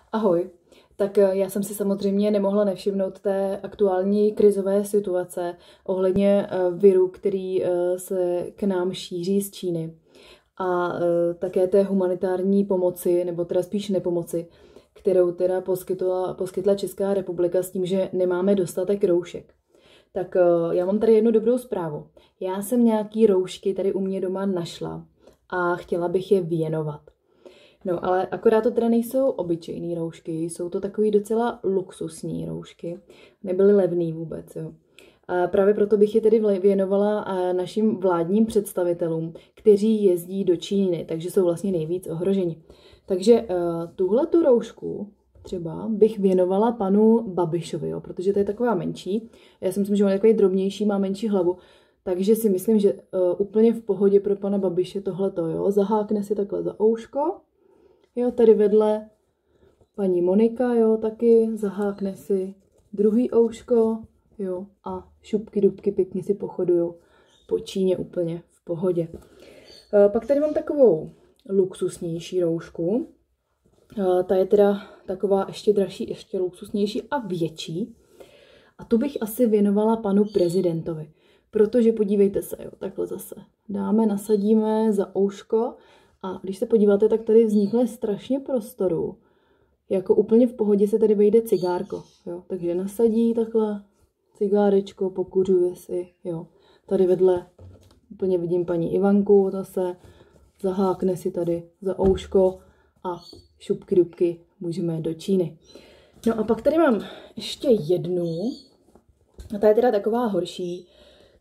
Ahoj. Tak já jsem si samozřejmě nemohla nevšimnout té aktuální krizové situace ohledně viru, který se k nám šíří z Číny. A také té humanitární pomoci, nebo teda spíš nepomoci, kterou teda poskytla Česká republika s tím, že nemáme dostatek roušek. Tak já mám tady jednu dobrou zprávu. Já jsem nějaký roušky tady u mě doma našla a chtěla bych je věnovat. No, ale akorát to teda nejsou obyčejné roušky, jsou to takový docela luxusní roušky. Nebyly levný vůbec, jo. A právě proto bych je tedy věnovala našim vládním představitelům, kteří jezdí do Číny, takže jsou vlastně nejvíc ohroženi. Takže tuhle tu roušku třeba bych věnovala panu Babišovi, jo, protože to je taková menší. Já si myslím, že on je takový drobnější, má menší hlavu. Takže si myslím, že úplně v pohodě pro pana Babiše tohleto, jo. Zahákne si takhle za ouško. Jo, tady vedle paní Monika, jo, taky zahákne si druhý ouško, jo, a šupky dubky pěkně si pochodujou po Číně úplně v pohodě. Pak tady mám takovou luxusnější roušku. Ta je teda taková ještě dražší, ještě luxusnější a větší. A tu bych asi věnovala panu prezidentovi. Protože podívejte se, jo, takhle zase. Dáme, nasadíme za ouško. A když se podíváte, tak tady vznikne strašně prostoru. Jako úplně v pohodě se tady vejde cigárko. Jo? Takže nasadí takhle cigárečko, pokuřuje si. Jo? Tady vedle úplně vidím paní Ivanku, zase zahákne si tady za ouško a šupky dubky můžeme do Číny. No a pak tady mám ještě jednu. A ta je teda taková horší.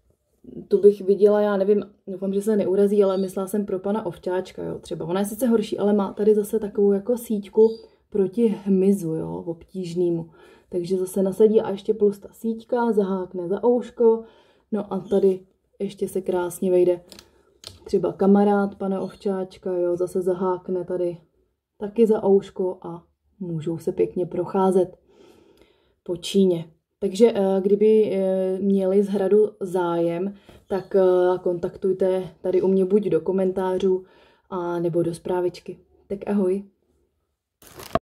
Tu bych viděla, já nevím, doufám, že se neurazí, ale myslela jsem pro pana Ovčáčka, jo, třeba. Ona je sice horší, ale má tady zase takovou jako síťku proti hmyzu, jo, obtížnému. Takže zase nasadí a ještě plus ta síťka, zahákne za ouško, no a tady ještě se krásně vejde třeba kamarád pana Ovčáčka, jo, zase zahákne tady taky za ouško a můžou se pěkně procházet po Číně. Takže kdyby měli z Hradu zájem, tak kontaktujte tady u mě buď do komentářů, a nebo do zprávičky. Tak ahoj.